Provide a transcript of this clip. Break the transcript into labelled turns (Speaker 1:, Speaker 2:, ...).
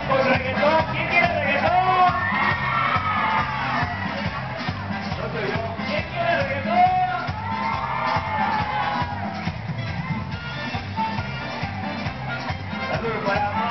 Speaker 1: con reggaetón. ¿Quién quiere reggaetón? No soy yo. ¿Quién quiere reggaetón? Saludos para